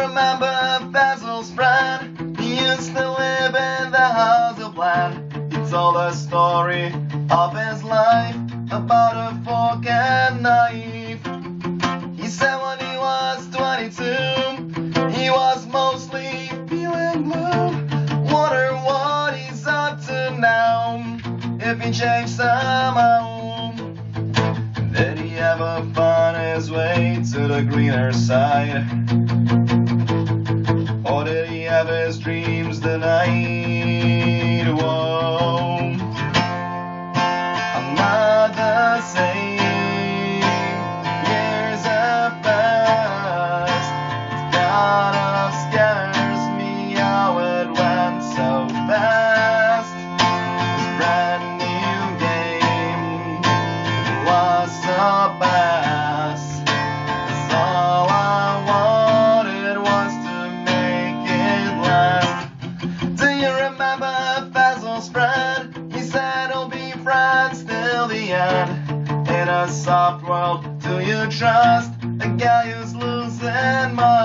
remember Basil's friend? He used to live in the house of land. He told a story of his life about a fork and knife. He said when he was 22, he was mostly feeling blue. Wonder what he's up to now, if he changed somehow. Did he ever find his way to the greener side? Or did he have his dreams denied? Whoa, I'm not the same. Years have passed. It kind of scares me how it went so fast. This brand new game was the best. 'Cause all I wanted was to make it last. Do you remember Basil's friend? He said he'll be friends till the end. In a soft world, do you trust a guy who's losing money?